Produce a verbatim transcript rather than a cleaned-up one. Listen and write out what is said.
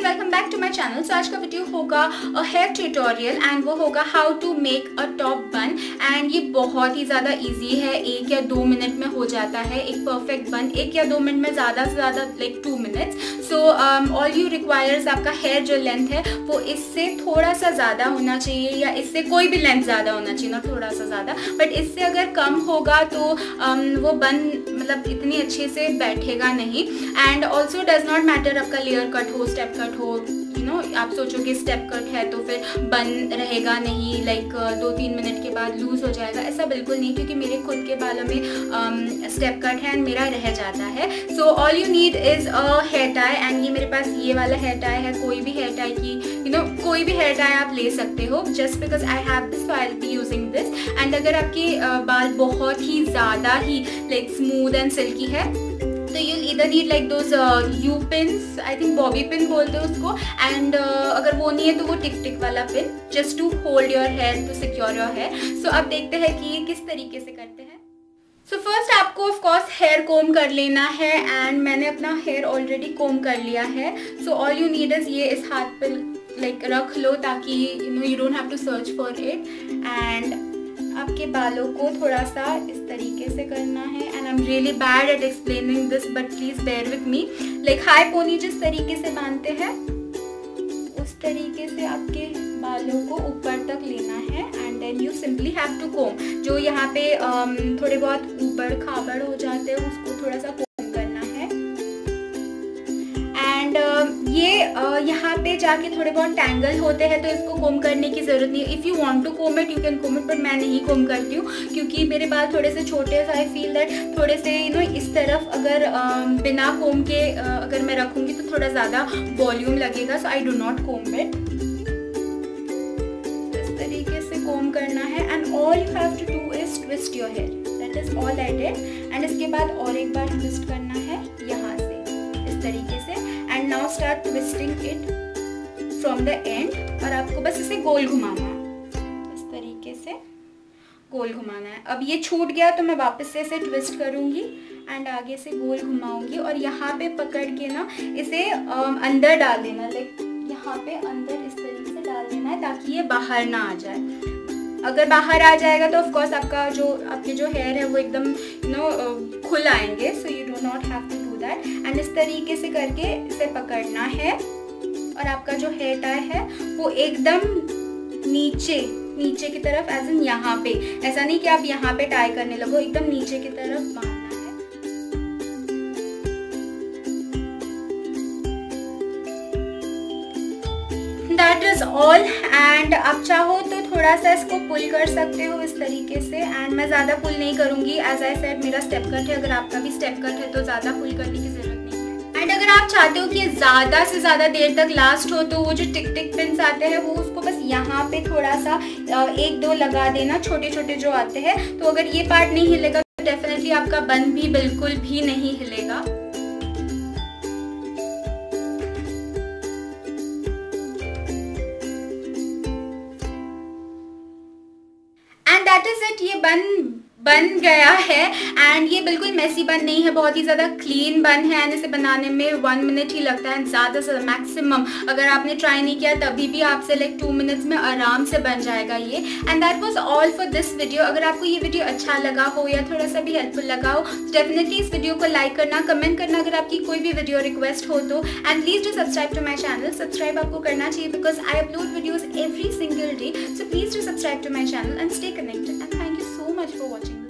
Welcome back to my channel. So आज का video होगा अ हेयर ट्यूटोरियल एंड वो होगा how to make a top bun. And ये बहुत ही ज़्यादा इजी है, एक या दो मिनट में हो जाता है एक परफेक्ट बन, एक या दो मिनट में ज़्यादा से ज़्यादा like two minutes. So all you requires, आपका हेयर जो लेंथ है वो इससे थोड़ा सा ज़्यादा होना चाहिए, या इससे कोई भी लेंथ ज़्यादा होना चाहिए, ना थोड़ा सा ज़्यादा, बट इससे अगर कम होगा तो um, वो बन मतलब इतनी अच्छे से बैठेगा नहीं। And also does not matter आपका लेयर कट हो, स्टेप कट हो, यू नो आप सोचो कि स्टेप कट है तो फिर बन रहेगा नहीं, लाइक like, दो तीन मिनट के बाद लूज हो जाएगा, ऐसा बिल्कुल नहीं, क्योंकि मेरे खुद के बालों में स्टेप कट है एंड मेरा रह जाता है। So all you need is a hair tie, and ये मेरे पास ये वाला हेयर टाई है। कोई भी हेयर टाई की यू नो कोई भी हेयर टाई आप ले सकते हो, just because I have this, I will be using this. And अगर आपके uh, बाल बहुत ही ज़्यादा ही लाइक स्मूथ एंड सिल्की है तो you'll either need like those uh, U pins, I think bobby pin बोलते हैं उसको, and uh, अगर वो नहीं है तो वो टिक टिक वाला pin, just to hold your hair, to secure your hair. So अब देखते हैं कि ये किस तरीके से करते हैं। सो फर्स्ट आपको ऑफ कोर्स हेयर कोम कर लेना है, एंड मैंने अपना हेयर ऑलरेडी कोम कर लिया है। So all you need is ये इस हाथ पे लाइक like, रख लो ताकि you know you don't have to search for it. And आपके बालों को थोड़ा सा इस तरीके से करना है, and I am really bad at explaining this but please bear with me. Like high pony जिस तरीके से बांधते हैं उस तरीके से आपके बालों को ऊपर तक लेना है, and then you simply have to comb. जो यहाँ पे um, थोड़े बहुत ऊबड़ खाबड़ हो जाते हैं उसको थोड़ा सा कोम करना है। एंड uh, ये uh, यहाँ पे जाके थोड़े बहुत टैंगल होते हैं तो इसको कोम करने की ज़रूरत नहीं है। If you want to comb it you can comb it, but मैं नहीं कोम करती हूँ क्योंकि मेरे बाल थोड़े से छोटे हैं। आई फील दैट थोड़े से यू नो इस तरफ अगर uh, बिना कोम के uh, अगर मैं रखूँगी तो थोड़ा ज़्यादा वॉल्यूम लगेगा। So I do not comb it. इस तरीके से कोम करना है, and all you have to do is twist your hair, that is all I did. And इसके बाद और एक बार ट्विस्ट करना है यहाँ से इस तरीके से, and now start twisting it from the end. और आपको बस इसे गोल घुमाना है, इस तरीके से गोल घुमाना है। अब ये छूट गया तो मैं वापस से इसे ट्विस्ट करूँगी एंड आगे से गोल घुमाऊंगी, और यहाँ पे पकड़ के ना इसे um, अंदर डाल देना, लाइक यहाँ पे अंदर इस तरीके से डाल देना है ताकि ये बाहर ना आ जाए। अगर बाहर आ जाएगा तो ऑफकोर्स आपका जो आपके जो हेयर है वो एकदम यू नो खुल आएंगे। So you do not have to do that. And इस तरीके से करके इसे पकड़ना है, और आपका जो हेयर टाई है वो एकदम नीचे नीचे की तरफ, एज इन यहाँ पे, ऐसा नहीं कि आप यहाँ पे टाई करने लगो, एकदम नीचे की तरफ बांधना है। That is all. एंड आप चाहो तो थोड़ा सा इसको पुल कर सकते हो इस तरीके से, एंड मैं ज़्यादा पुल नहीं करूँगी। एज आई सेड मेरा स्टेप कट है, अगर आपका भी स्टेप कट है तो ज़्यादा पुल करने की ज़रूरत नहीं है। एंड अगर आप चाहते हो कि ये ज़्यादा से ज़्यादा देर तक लास्ट हो तो वो जो टिक टिक पिन्स आते हैं वो उसको बस यहाँ पे थोड़ा सा एक दो लगा देना, छोटे छोटे जो आते हैं। तो अगर ये पार्ट नहीं हिलेगा तो डेफिनेटली आपका बन भी बिल्कुल भी नहीं हिलेगा। That is it. ये बन बन गया है, एंड ये बिल्कुल मेसी बन नहीं है, बहुत ही ज़्यादा क्लीन बन है, एंड इसे बनाने में वन मिनट ही लगता है, ज़्यादा से मैक्सिमम अगर आपने ट्राई नहीं किया तभी भी आपसे लाइक टू मिनट्स में आराम से बन जाएगा ये। And that was all for this video. अगर आपको ये वीडियो अच्छा लगा हो या थोड़ा सा भी हेल्पफुल लगा हो तो डेफिनेटली इस वीडियो को लाइक करना, कमेंट करना अगर आपकी कोई भी वीडियो रिक्वेस्ट हो तो, and please do subscribe to my channel. Subscribe आपको करना चाहिए because I upload videos every single day. So please do subscribe to my channel and stay connected, and thank you so much for watching.